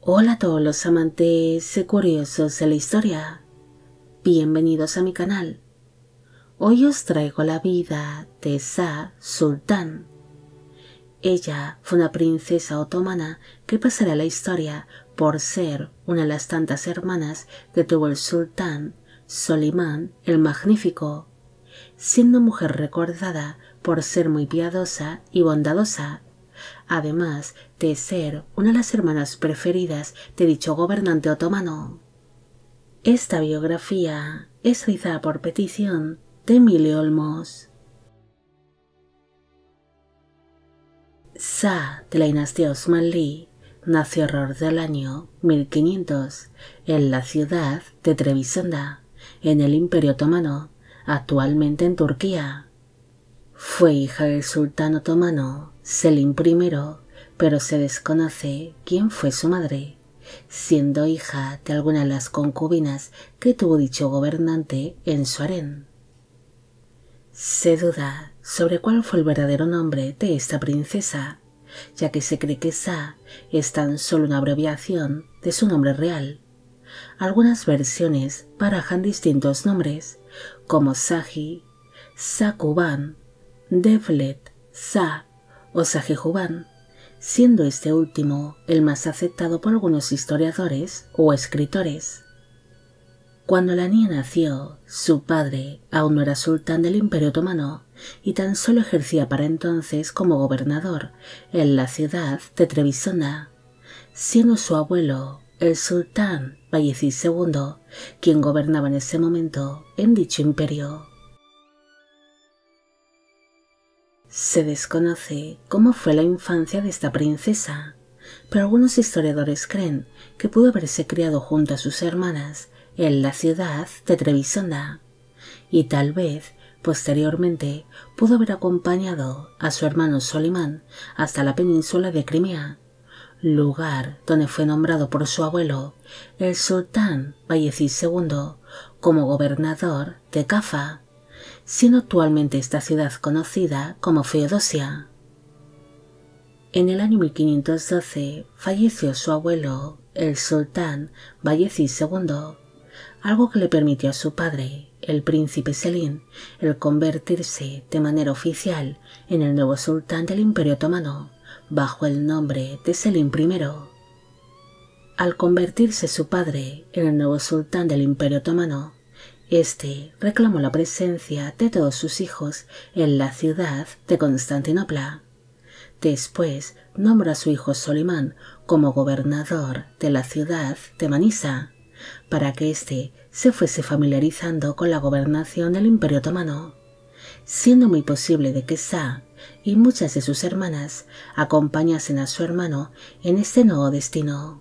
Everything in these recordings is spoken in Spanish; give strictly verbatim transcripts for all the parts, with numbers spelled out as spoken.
Hola a todos los amantes y curiosos de la historia, bienvenidos a mi canal. Hoy os traigo la vida de Shah Sultan. Ella fue una princesa otomana que pasará a la historia por ser una de las tantas hermanas que tuvo el sultán Solimán el Magnífico, siendo mujer recordada por ser muy piadosa y bondadosa, además de ser una de las hermanas preferidas de dicho gobernante otomano. Esta biografía es realizada por petición de Emilio Olmos. Shah de la dinastía Osmanlí nació alrededor del año mil quinientos en la ciudad de Trebisonda, en el Imperio Otomano, actualmente en Turquía. Fue hija del sultán otomano Selim primero, pero se desconoce quién fue su madre, siendo hija de alguna de las concubinas que tuvo dicho gobernante en su harén. Se duda sobre cuál fue el verdadero nombre de esta princesa, ya que se cree que Shah es tan solo una abreviación de su nombre real. Algunas versiones barajan distintos nombres, como Shahi, Shakuban, Devlet, Shah o Shahijuban, siendo este último el más aceptado por algunos historiadores o escritores. Cuando la niña nació, su padre aún no era sultán del Imperio Otomano y tan solo ejercía para entonces como gobernador en la ciudad de Trebisonda, siendo su abuelo el sultán Bayezid segundo quien gobernaba en ese momento en dicho imperio. Se desconoce cómo fue la infancia de esta princesa, pero algunos historiadores creen que pudo haberse criado junto a sus hermanas en la ciudad de Trebisonda, y tal vez posteriormente pudo haber acompañado a su hermano Solimán hasta la península de Crimea, lugar donde fue nombrado por su abuelo, el sultán Bayezid segundo, como gobernador de Kaffa, siendo actualmente esta ciudad conocida como Feodosia. En el año mil quinientos doce falleció su abuelo, el sultán Bayezid segundo, algo que le permitió a su padre, el príncipe Selim, el convertirse de manera oficial en el nuevo sultán del Imperio Otomano, bajo el nombre de Selim primero. Al convertirse su padre en el nuevo sultán del Imperio Otomano, este reclamó la presencia de todos sus hijos en la ciudad de Constantinopla. Después nombró a su hijo Solimán como gobernador de la ciudad de Manisa, para que éste se fuese familiarizando con la gobernación del Imperio Otomano, siendo muy posible de que Shah y muchas de sus hermanas acompañasen a su hermano en este nuevo destino.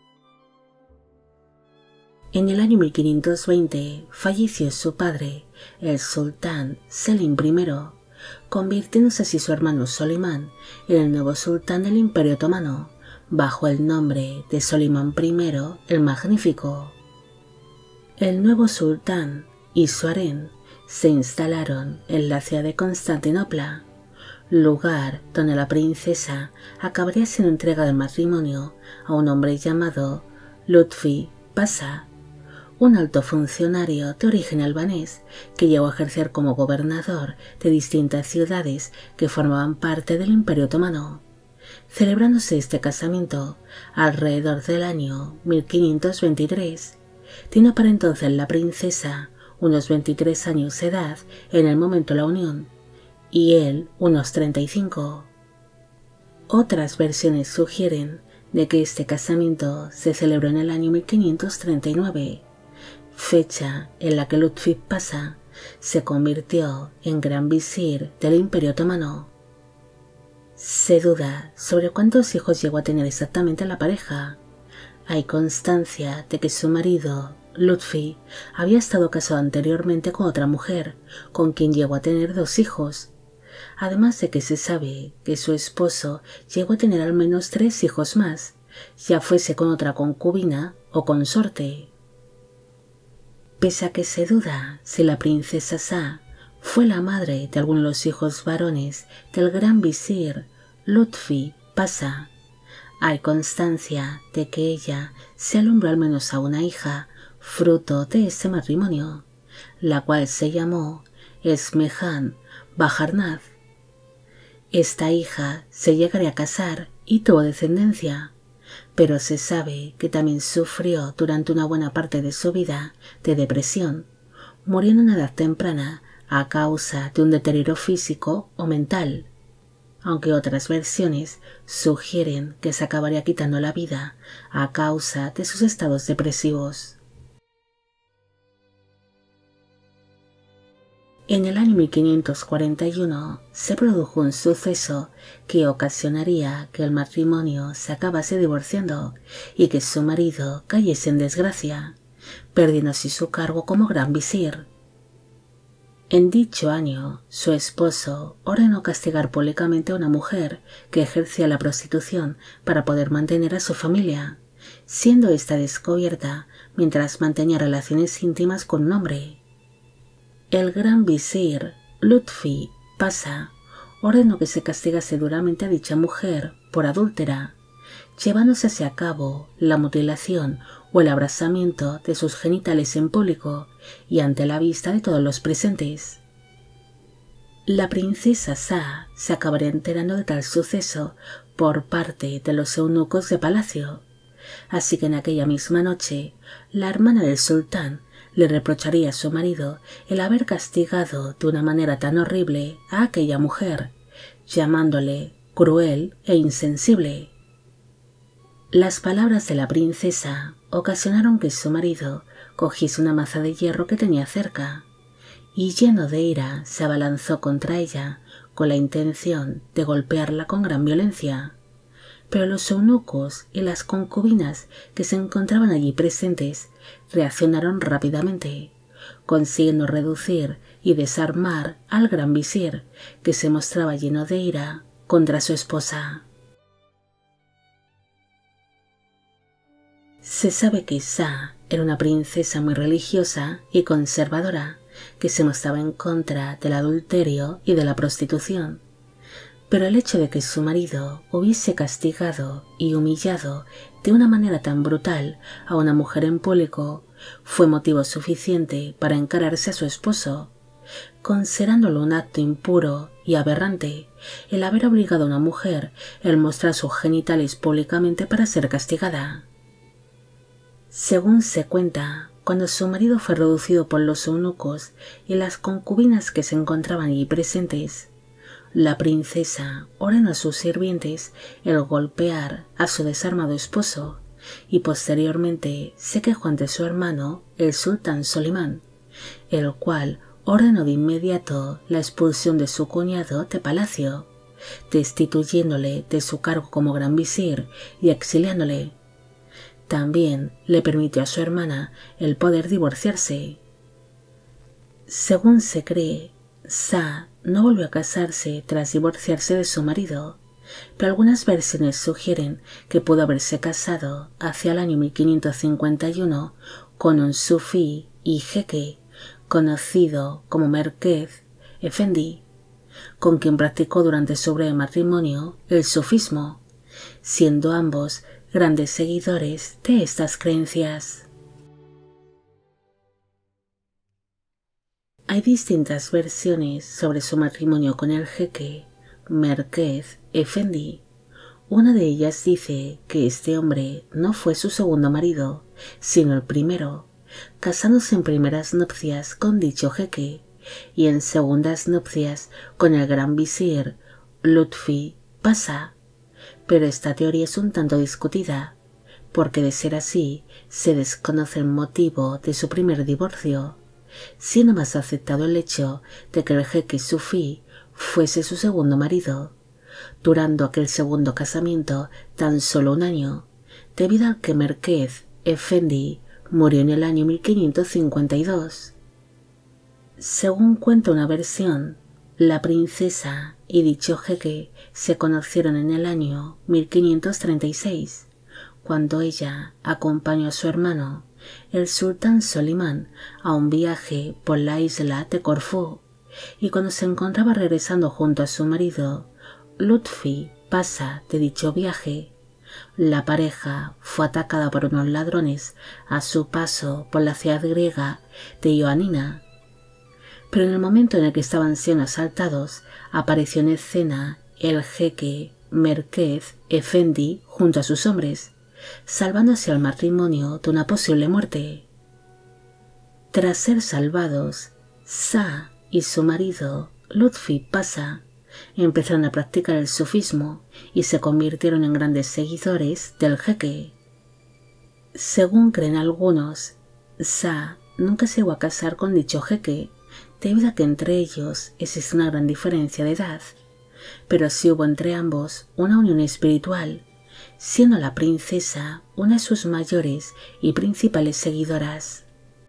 En el año mil quinientos veinte falleció su padre, el sultán Selim primero, convirtiéndose así su hermano Solimán en el nuevo sultán del Imperio Otomano, bajo el nombre de Solimán primero el Magnífico. El nuevo sultán y su harén se instalaron en la ciudad de Constantinopla, lugar donde la princesa acabaría siendo entregada en matrimonio a un hombre llamado Lutfi Pasha, un alto funcionario de origen albanés que llegó a ejercer como gobernador de distintas ciudades que formaban parte del Imperio Otomano, celebrándose este casamiento alrededor del año mil quinientos veintitrés. Tiene para entonces la princesa unos veintitrés años de edad en el momento de la unión, y él unos treinta y cinco. Otras versiones sugieren de que este casamiento se celebró en el año mil quinientos treinta y nueve, fecha en la que Lutfi Pasha se convirtió en gran visir del Imperio Otomano. Se duda sobre cuántos hijos llegó a tener exactamente la pareja. Hay constancia de que su marido, Lutfi, había estado casado anteriormente con otra mujer, con quien llegó a tener dos hijos, además de que se sabe que su esposo llegó a tener al menos tres hijos más, ya fuese con otra concubina o consorte. Pese a que se duda si la princesa Shah fue la madre de alguno de los hijos varones del gran visir Lutfi Pasha, Hay constancia de que ella se alumbró al menos a una hija, fruto de este matrimonio, la cual se llamó Esmehan Baharnaz. Esta hija se llegaría a casar y tuvo descendencia, pero se sabe que también sufrió durante una buena parte de su vida de depresión, muriendo en una edad temprana a causa de un deterioro físico o mental, aunque otras versiones sugieren que se acabaría quitando la vida a causa de sus estados depresivos. En el año mil quinientos cuarenta y uno se produjo un suceso que ocasionaría que el matrimonio se acabase divorciando y que su marido cayese en desgracia, perdiendo así su cargo como gran visir. En dicho año, su esposo ordenó castigar públicamente a una mujer que ejercía la prostitución para poder mantener a su familia, siendo ésta descubierta mientras mantenía relaciones íntimas con un hombre. El gran visir Lutfi Pasha ordenó que se castigase duramente a dicha mujer por adúltera, llevándose así a cabo la mutilación o el abrasamiento de sus genitales en público y ante la vista de todos los presentes. La princesa Sa se acabaría enterando de tal suceso por parte de los eunucos de palacio, así que en aquella misma noche la hermana del sultán le reprocharía a su marido el haber castigado de una manera tan horrible a aquella mujer, llamándole cruel e insensible. Las palabras de la princesa ocasionaron que su marido cogiese una maza de hierro que tenía cerca y, lleno de ira, se abalanzó contra ella con la intención de golpearla con gran violencia. Pero los eunucos y las concubinas que se encontraban allí presentes reaccionaron rápidamente, consiguiendo reducir y desarmar al gran visir, que se mostraba lleno de ira contra su esposa. Se sabe que Sa era una princesa muy religiosa y conservadora, que se mostraba en contra del adulterio y de la prostitución. Pero el hecho de que su marido hubiese castigado y humillado de una manera tan brutal a una mujer en público fue motivo suficiente para encararse a su esposo, considerándolo un acto impuro y aberrante el haber obligado a una mujer el mostrar sus genitales públicamente para ser castigada. Según se cuenta, cuando su marido fue reducido por los eunucos y las concubinas que se encontraban allí presentes, la princesa ordenó a sus sirvientes el golpear a su desarmado esposo y posteriormente se quejó ante su hermano, el sultán Solimán, el cual ordenó de inmediato la expulsión de su cuñado de palacio, destituyéndole de su cargo como gran visir y exiliándole. También le permitió a su hermana el poder divorciarse. Según se cree, Sa no volvió a casarse tras divorciarse de su marido, pero algunas versiones sugieren que pudo haberse casado hacia el año mil quinientos cincuenta y uno con un sufí y jeque, conocido como Merkez Efendi, con quien practicó durante su breve matrimonio el sufismo, siendo ambos grandes seguidores de estas creencias. Hay distintas versiones sobre su matrimonio con el jeque Merkez Efendi. Una de ellas dice que este hombre no fue su segundo marido, sino el primero, casándose en primeras nupcias con dicho jeque y en segundas nupcias con el gran visir Lutfi Pasha. Pero esta teoría es un tanto discutida, porque de ser así se desconoce el motivo de su primer divorcio, siendo más aceptado el hecho de que el jeque sufí fuese su segundo marido, durando aquel segundo casamiento tan solo un año, debido al que Merkez Efendi murió en el año mil quinientos cincuenta y dos. Según cuenta una versión, la princesa y dicho jeque se conocieron en el año mil quinientos treinta y seis, cuando ella acompañó a su hermano, el sultán Solimán, a un viaje por la isla de Corfú, y cuando se encontraba regresando junto a su marido, Lutfi Pasha, de dicho viaje, la pareja fue atacada por unos ladrones a su paso por la ciudad griega de Ioánina. Pero en el momento en el que estaban siendo asaltados, apareció en escena el jeque Merkez Efendi junto a sus hombres, salvándose al matrimonio de una posible muerte. Tras ser salvados, Shah y su marido, Lutfi Pasha, empezaron a practicar el sufismo y se convirtieron en grandes seguidores del jeque. Según creen algunos, Shah nunca se llegó a casar con dicho jeque, debido a que entre ellos existe una gran diferencia de edad, pero sí hubo entre ambos una unión espiritual, siendo la princesa una de sus mayores y principales seguidoras.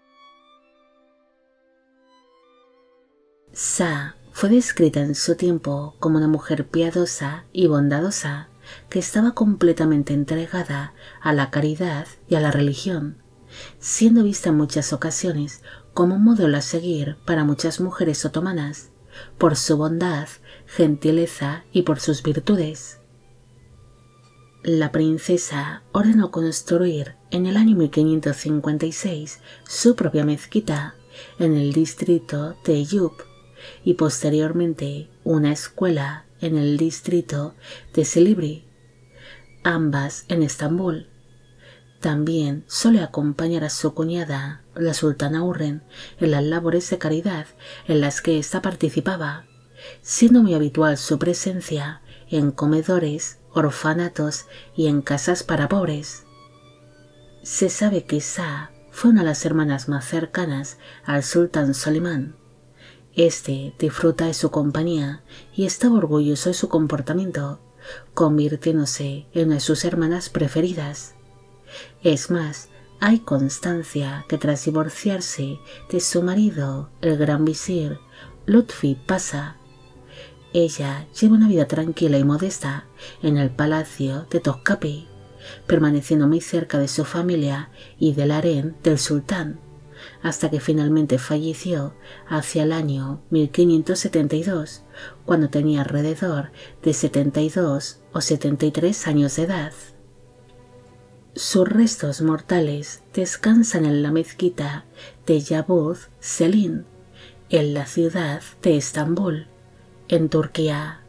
Shah fue descrita en su tiempo como una mujer piadosa y bondadosa que estaba completamente entregada a la caridad y a la religión, siendo vista en muchas ocasiones como un modelo a seguir para muchas mujeres otomanas, por su bondad, gentileza y por sus virtudes. La princesa ordenó construir en el año mil quinientos cincuenta y seis su propia mezquita en el distrito de Eyüp y posteriormente una escuela en el distrito de Silivri, ambas en Estambul. También solía acompañar a su cuñada, la sultana Hürrem, en las labores de caridad en las que ésta participaba, siendo muy habitual su presencia en comedores, orfanatos y en casas para pobres. Se sabe que Shah fue una de las hermanas más cercanas al sultán Solimán. Este disfruta de su compañía y estaba orgulloso de su comportamiento, convirtiéndose en una de sus hermanas preferidas. Es más, hay constancia que tras divorciarse de su marido, el gran visir Lutfi Pasha, ella lleva una vida tranquila y modesta en el palacio de Topkapı, permaneciendo muy cerca de su familia y del harén del sultán, hasta que finalmente falleció hacia el año mil quinientos setenta y dos, cuando tenía alrededor de setenta y dos o setenta y tres años de edad. Sus restos mortales descansan en la mezquita de Yavuz Selim, en la ciudad de Estambul, en Turquía.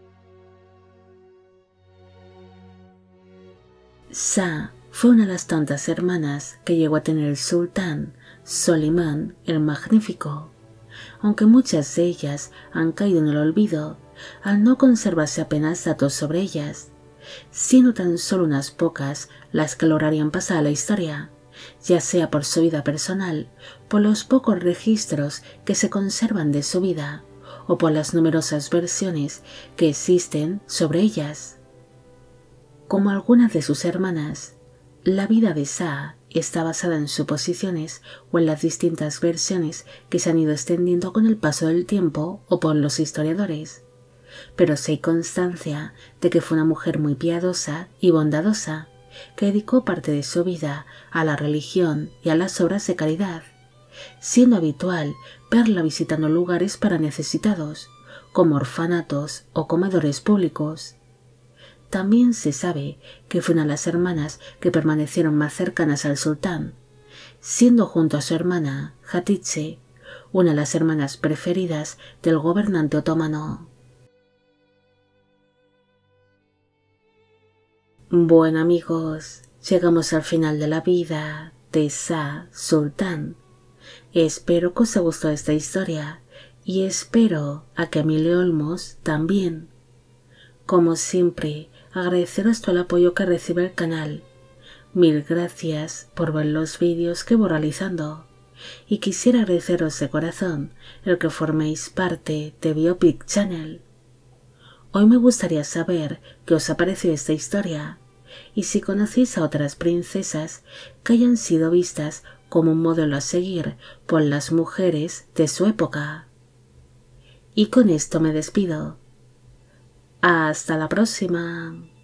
Shah fue una de las tantas hermanas que llegó a tener el sultán Solimán el Magnífico, aunque muchas de ellas han caído en el olvido al no conservarse apenas datos sobre ellas, sino tan solo unas pocas las que lograrían pasar a la historia, ya sea por su vida personal, por los pocos registros que se conservan de su vida, o por las numerosas versiones que existen sobre ellas. Como algunas de sus hermanas, la vida de Shah está basada en suposiciones o en las distintas versiones que se han ido extendiendo con el paso del tiempo o por los historiadores, pero sí hay constancia de que fue una mujer muy piadosa y bondadosa, que dedicó parte de su vida a la religión y a las obras de caridad, siendo habitual verla visitando lugares para necesitados, como orfanatos o comedores públicos. También se sabe que fue una de las hermanas que permanecieron más cercanas al sultán, siendo junto a su hermana Hatice una de las hermanas preferidas del gobernante otomano. Bueno amigos, llegamos al final de la vida de Shah Sultan. Espero que os haya gustado esta historia y espero a que Emilio Olmos también. Como siempre, agradeceros todo el apoyo que recibe el canal. Mil gracias por ver los vídeos que voy realizando y quisiera agradeceros de corazón el que forméis parte de Biopic Channel. Hoy me gustaría saber qué os ha parecido esta historia y si conocéis a otras princesas que hayan sido vistas como un modelo a seguir por las mujeres de su época. Y con esto me despido. Hasta la próxima.